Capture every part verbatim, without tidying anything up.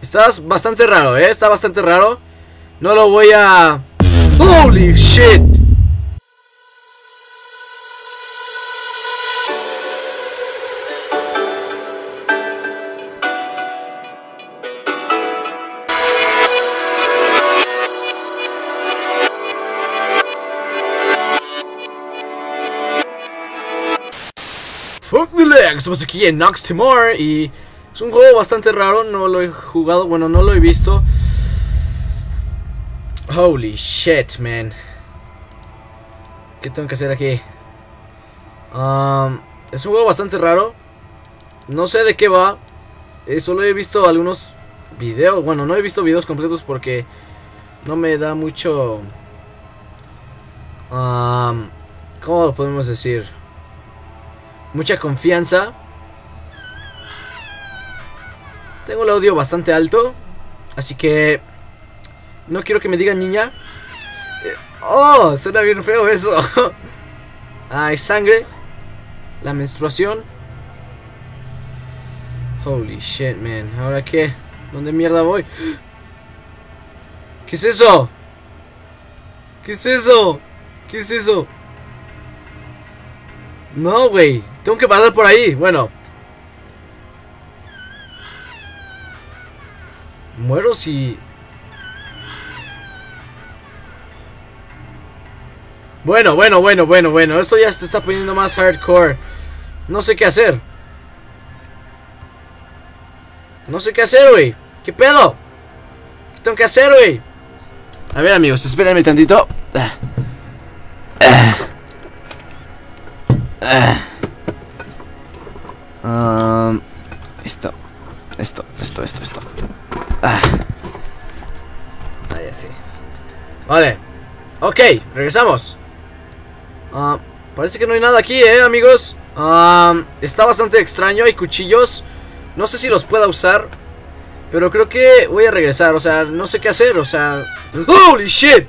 Está bastante raro, eh. Está bastante raro. No lo voy a... ¡Holy shit! Fuck the leg, estamos aquí en Nox Timor y es un juego bastante raro, no lo he jugado, bueno, no lo he visto. Holy shit, man. ¿Qué tengo que hacer aquí? Um, es un juego bastante raro. No sé de qué va. eh, Solo he visto algunos videos. Bueno, no he visto videos completos porque no me da mucho... Um, ¿Cómo lo podemos decir? Mucha confianza. Tengo el audio bastante alto, así que no quiero que me digan niña. eh, Oh, suena bien feo eso. Hay sangre. La menstruación. Holy shit, man. ¿Ahora qué? ¿Dónde mierda voy? ¿Qué es eso? ¿Qué es eso? ¿Qué es eso? No, güey. Tengo que pasar por ahí. Bueno. Muero si... Bueno, bueno, bueno, bueno, bueno. Esto ya se está poniendo más hardcore. No sé qué hacer. No sé qué hacer, güey. ¿Qué pedo? ¿Qué tengo que hacer, güey? A ver, amigos, espérenme tantito. Ah. Ah. Ah. Um, esto, esto, esto, esto, esto. Ah. Ahí así. Vale. Ok, regresamos. Uh, parece que no hay nada aquí, eh, amigos. Um, está bastante extraño, hay cuchillos. No sé si los pueda usar, pero creo que voy a regresar. O sea, no sé qué hacer, o sea... ¡Holy shit!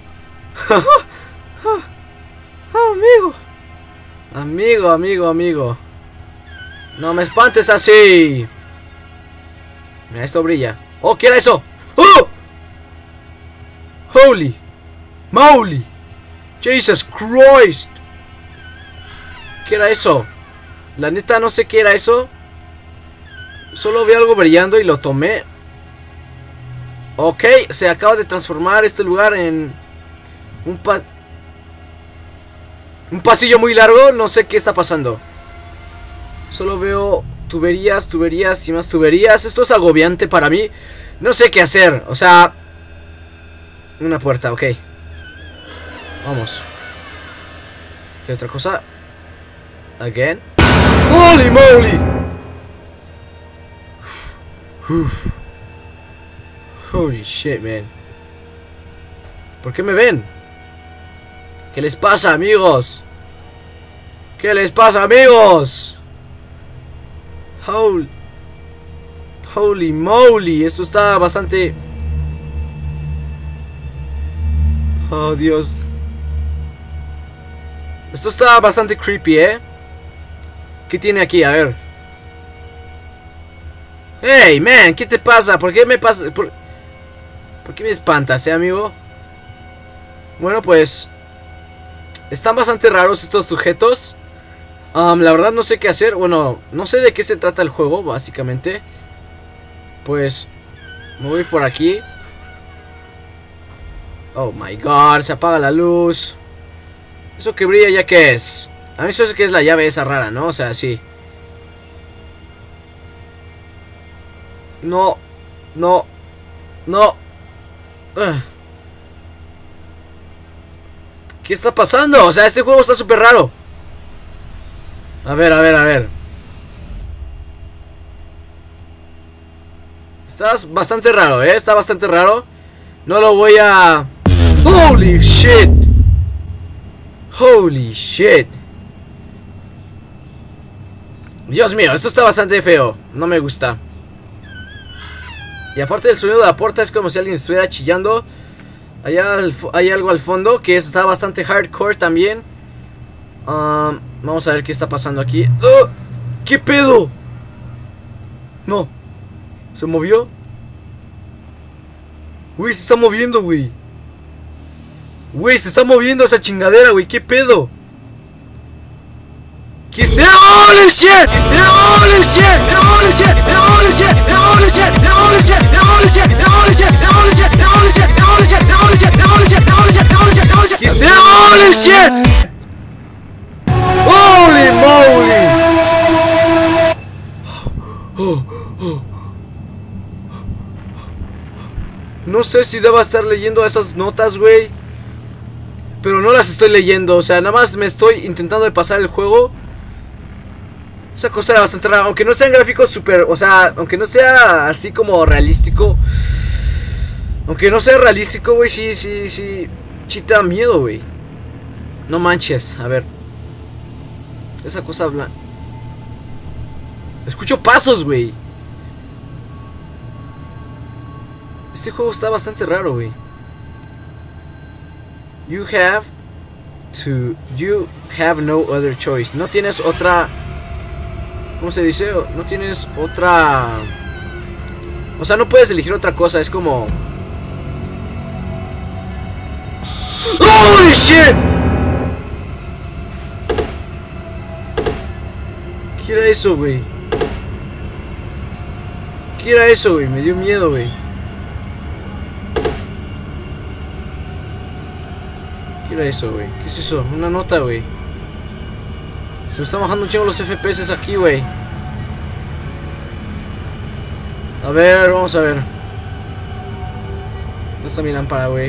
Oh, amigo. Amigo, amigo, amigo. No me espantes así. Mira, esto brilla. Oh, ¿qué era eso? ¡Oh! Holy moly. Jesus Christ. ¿Qué era eso? La neta no sé qué era eso. Solo vi algo brillando y lo tomé. Ok, se acaba de transformar este lugar en un pa un pasillo muy largo. No sé qué está pasando. Solo veo tuberías, tuberías y más tuberías. Esto es agobiante para mí. No sé qué hacer. O sea... Una puerta, ok. Vamos. ¿Qué otra cosa? Again. Holy moly. Uf. Holy shit, man. ¿Por qué me ven? ¿Qué les pasa, amigos? ¿Qué les pasa, amigos? Holy, holy moly. Esto está bastante... Oh, Dios. Esto está bastante creepy, ¿eh? ¿Qué tiene aquí? A ver. Hey, man, ¿qué te pasa? ¿Por qué me pasa? ¿Por, ¿Por qué me espantas, eh, amigo? Bueno, pues... Están bastante raros estos sujetos. Um, la verdad no sé qué hacer. Bueno, no sé de qué se trata el juego, básicamente. Pues... Me voy por aquí. Oh my god, se apaga la luz. Eso que brilla, ¿ya qué es? A mí eso es que es la llave esa rara, ¿no? O sea, sí. No. No. No. Ugh. ¿Qué está pasando? O sea, este juego está súper raro. A ver, a ver, a ver. Está bastante raro, ¿eh? Está bastante raro. No lo voy a... Holy shit. Holy shit. Dios mío, esto está bastante feo. No me gusta. Y aparte del sonido de la puerta, es como si alguien estuviera chillando. Allá hay algo al fondo que está bastante hardcore también. um, Vamos a ver qué está pasando aquí. ¡Oh! ¿Qué pedo? No. ¿Se movió? Güey, se está moviendo, güey. Güey, se está moviendo esa chingadera, güey. ¿Qué pedo? ¿Qué sea? ¡Holy shit! ¿Qué sea? ¡Holy shit! ¡Holy shit! ¡Holy shit! ¡Holy shit! ¡Holy shit! ¡Holy shit! ¡Holy shit! ¡Holy shit! ¡Holy shit! ¡Holy shit! ¡Holy shit! ¡Holy shit! ¡Holy shit! ¡Holy shit! ¡Holy shit! ¿Qué sea? ¡Holy shit! ¡Holy moly! Oh, oh. No sé si deba estar leyendo esas notas, güey, pero no las estoy leyendo. O sea, nada más me estoy intentando de pasar el juego. Esa cosa era bastante rara. Aunque no sean gráficos super... O sea, aunque no sea así como realístico. Aunque no sea realístico, güey, sí, sí, sí. Sí te da miedo, güey. No manches, a ver. Esa cosa habla. Escucho pasos, güey. Este juego está bastante raro, güey. You have to... You have no other choice. No tienes otra... ¿Cómo se dice? No tienes otra... O sea, no puedes elegir otra cosa. Es como... ¡Holy shit! ¿Qué era eso, güey? ¿Qué era eso, güey? Me dio miedo, güey. ¿Qué era eso, güey? ¿Qué es eso? Una nota, güey. Se me están bajando un chingo los F P S aquí, güey. A ver, vamos a ver. ¿Dónde está mi lámpara, güey?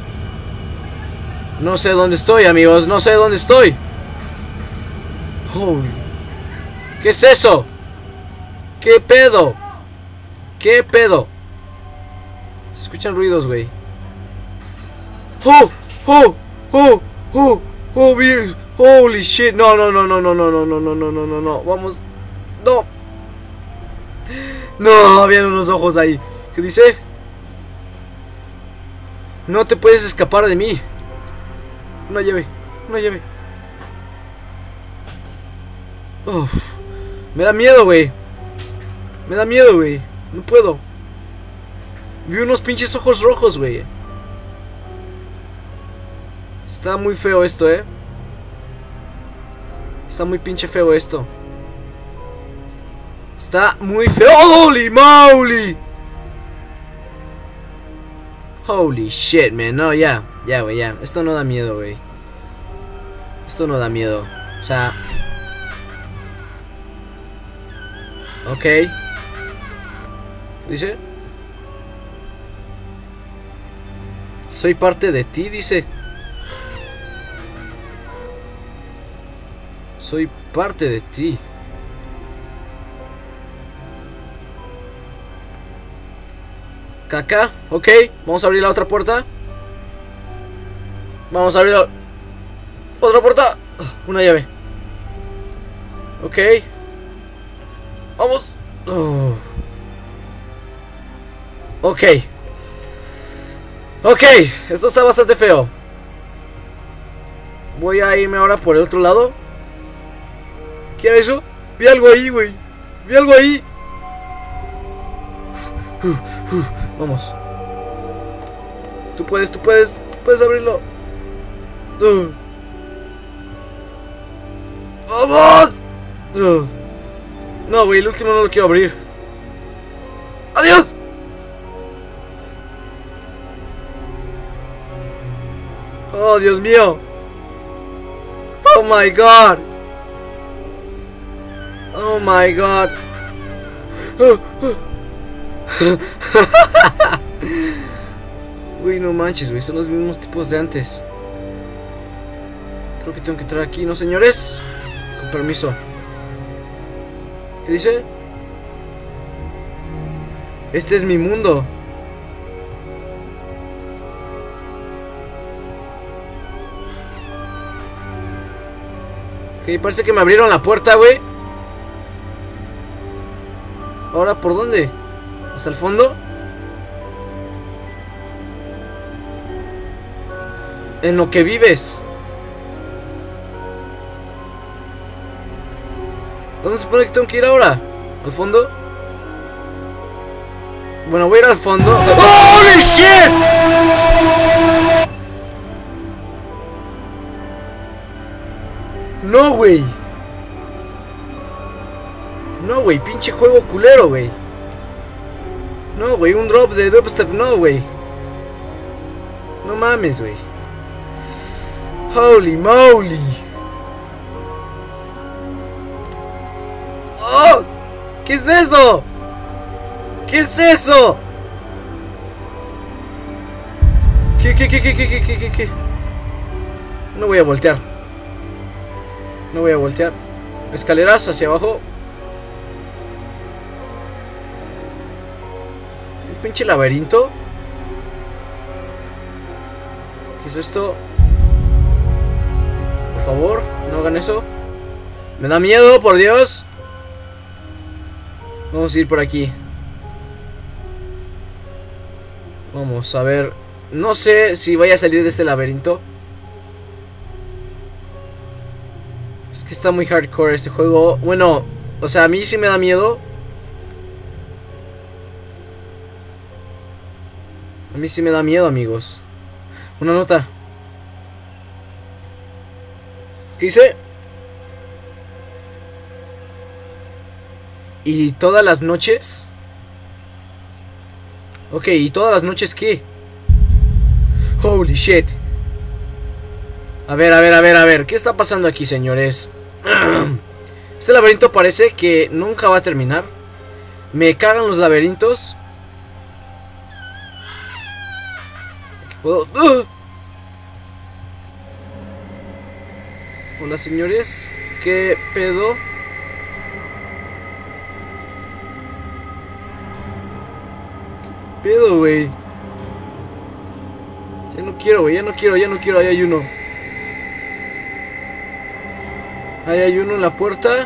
No sé dónde estoy, amigos. No sé dónde estoy. Holy. ¿Qué es eso? ¿Qué pedo? ¿Qué pedo? Se escuchan ruidos, güey. ¡Oh! ¡Oh! ¡Oh! ¡Oh! ¡Oh! Vir- ¡Holy shit! No, no, no, no, no, no, no, no, no, no, no, no, no. Vamos. No. No, habían unos ojos ahí. ¿Qué dice? No te puedes escapar de mí. Una llave. Una llave. Uf. Me da miedo, güey. Me da miedo, güey. No puedo. Vi unos pinches ojos rojos, güey. Está muy feo esto, eh. Está muy pinche feo esto. Está muy feo. ¡Holy moly! Holy shit, man. No, ya. Ya, güey, ya. Esto no da miedo, güey. Esto no da miedo. O sea... Ok. Dice... Soy parte de ti, dice. Soy parte de ti. Caca, ok. Vamos a abrir la otra puerta. Vamos a abrir la otra puerta. Una llave. Ok. Vamos. Oh. Ok. Ok, esto está bastante feo. Voy a irme ahora por el otro lado. ¿Qué era eso? Vi algo ahí, güey. Vi algo ahí. Vamos. Tú puedes, tú puedes. Puedes abrirlo. Uh. ¡Vamos! Uh. No, güey, el último no lo quiero abrir. ¡Adiós! Oh, Dios mío. Oh my god. Oh my god. Güey, no manches, güey. Son los mismos tipos de antes. Creo que tengo que entrar aquí, ¿no, señores? Con permiso. ¿Qué dice? Este es mi mundo. Ok, parece que me abrieron la puerta, güey. ¿Ahora por dónde? ¿Hasta el fondo? En lo que vives. ¿Dónde se supone que tengo que ir ahora? ¿Al fondo? Bueno, voy a ir al fondo. ¡Holy shit! No, güey. No, güey, pinche juego culero, güey. No, güey, un drop de dubstep, no, güey. No mames, güey. Holy moly. ¡Oh! ¿Qué es eso? ¿Qué es eso? ¿Qué, qué, qué, qué, qué, qué, qué, qué? No voy a voltear. No voy a voltear. Escaleras hacia abajo. Un pinche laberinto. ¿Qué es esto? Por favor, no hagan eso. Me da miedo, por Dios. Vamos a ir por aquí. Vamos a ver. No sé si vaya a salir de este laberinto. Es que está muy hardcore este juego. Bueno, o sea, a mí sí me da miedo. A mí sí me da miedo, amigos. Una nota. ¿Qué dice? ¿Y todas las noches? Ok, ¿y todas las noches qué? Holy shit. A ver, a ver, a ver, a ver. ¿Qué está pasando aquí, señores? Este laberinto parece que nunca va a terminar. Me cagan los laberintos. ¿Puedo? ¡Uh! Hola, señores. ¿Qué pedo? ¿Qué pedo, güey? Ya no quiero, güey. Ya no quiero, ya no quiero. Ahí hay uno. Ahí hay uno en la puerta.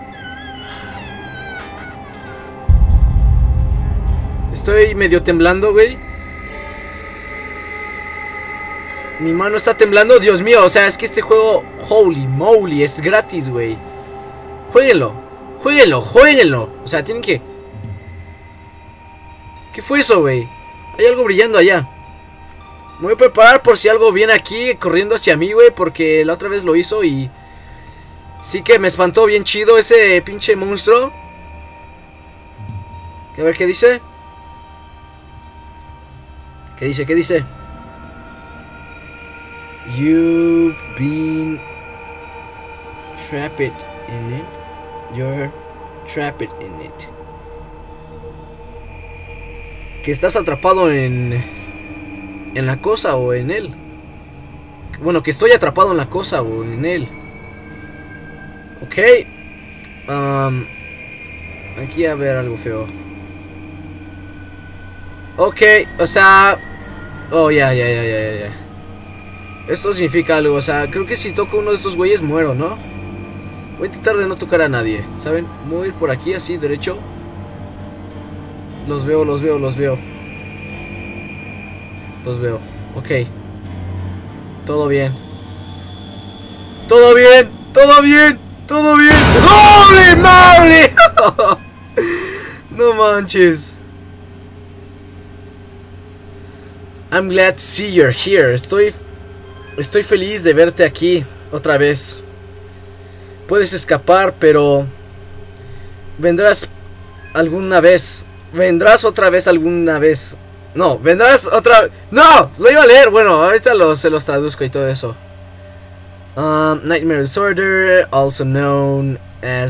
Estoy medio temblando, güey. Mi mano está temblando, Dios mío. O sea, es que este juego, holy moly, es gratis, güey. Jueguenlo, jueguenlo, jueguenlo. O sea, tienen que... ¿Qué fue eso, güey? Hay algo brillando allá. Me voy a preparar por si algo viene aquí corriendo hacia mí, güey. Porque la otra vez lo hizo y... sí que me espantó bien chido ese pinche monstruo. A ver, ¿qué dice? ¿Qué dice? ¿Qué dice? You've been trapped in it. You're trapped in it. Que estás atrapado en en la cosa o en él. Bueno, que estoy atrapado en la cosa o en él. Ok. Um, aquí a ver algo feo. Ok, o sea... oh, ya, ya, ya, ya, ya. Esto significa algo, o sea, creo que si toco uno de estos güeyes muero, ¿no? Voy a intentar de no tocar a nadie, ¿saben? Voy a ir por aquí, así, derecho. Los veo, los veo, los veo. Los veo, ok. Todo bien. Todo bien, todo bien, todo bien. ¡Holy moly! No manches. I'm glad to see you're here. Estoy... Estoy feliz de verte aquí otra vez. Puedes escapar, pero... vendrás alguna vez. Vendrás otra vez alguna vez. No, vendrás otra... ¡No! Lo iba a leer. Bueno, ahorita lo, se los traduzco y todo eso. Um, Nightmare Disorder, also known as...